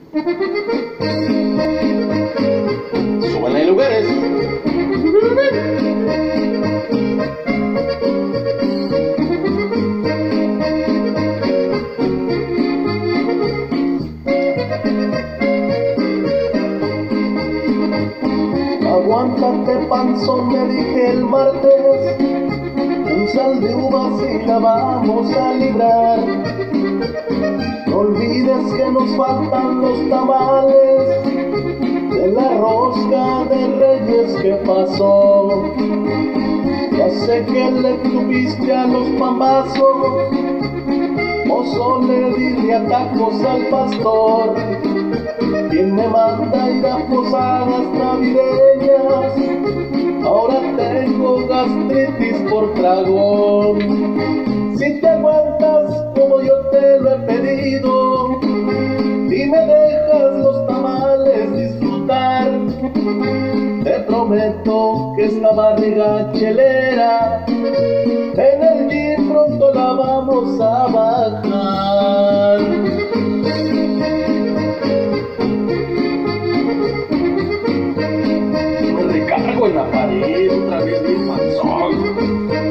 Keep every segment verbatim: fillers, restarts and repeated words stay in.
Súbanle lugares. Aguántate, panzón, me dije el martes, un sal de uvas y la vamos a librar. No olvides que nos faltan los tamales de la rosca de Reyes que pasó. Ya sé que le tuviste a los pambazos, pozole, dile tacos al pastor. ¿Quién me manda ir a posadas navideñas? Ahora tengo gastritis por tragón. Si te aguantas como yo te lo he pedido y me dejas los tamales disfrutar, te prometo que esta barriga chelera en el gym pronto la vamos a bajar. Recargo en la pared, otra vez bien panzón.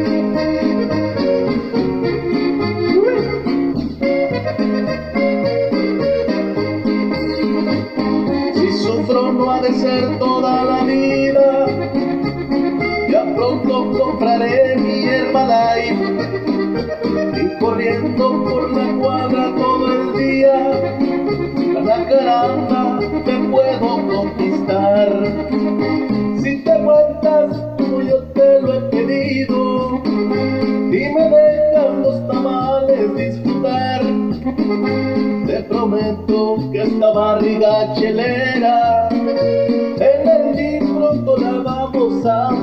Si sufro no ha de ser toda la vida, ya pronto compraré mi Herbalife y corriendo por la cuadra todo el día, a la caramba me puedo conquistar. Si te aguantas como yo te lo he pedido y me dejas los tamales disfrutar, te prometo que esta barriga chelera en el gym pronto la vamos a